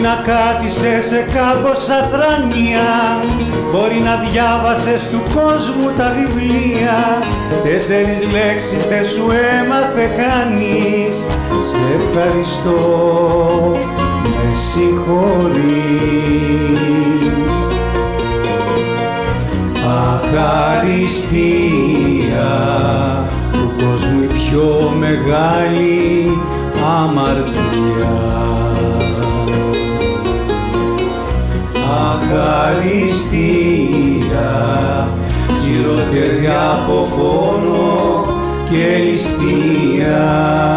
να κάθισες σε κάμποσα τρανία, μπορεί να διάβασες του κόσμου τα βιβλία, 4 λέξεις δεν σου έμαθε κανείς. Σε ευχαριστώ, με συγχωρείς. Αχαριστία, του κόσμου η πιο μεγάλη αμαρτία. Αχαριστία, χειρότερη από φόνο και ληστεία.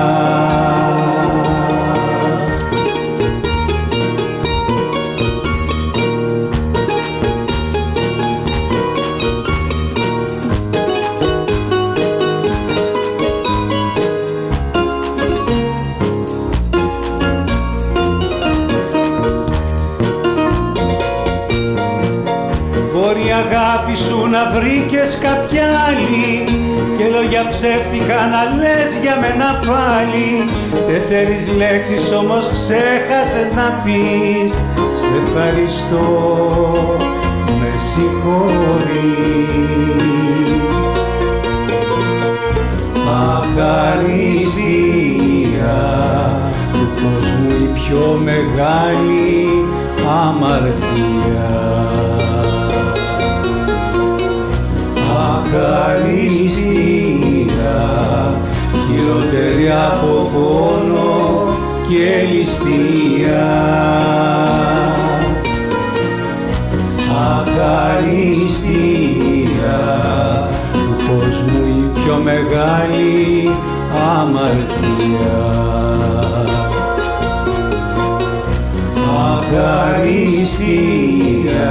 Μπορεί η αγάπη σου να βρήκες κάποια άλλη και λόγια ψεύτικα να λες για μένα πάλι, 4 λέξεις όμως ξέχασες να πεις. Σε ευχαριστώ, με συγχωρείς. Αχαριστία, του κόσμου η πιο μεγάλη αμαρτία. Αχαριστία, χειρότερη από φόνο και ληστεία. Αχαριστία, του κόσμου η πιο μεγάλη αμαρτία. Αχαριστία,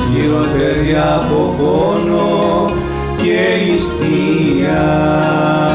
χειρότερη από φόνο και ληστεία.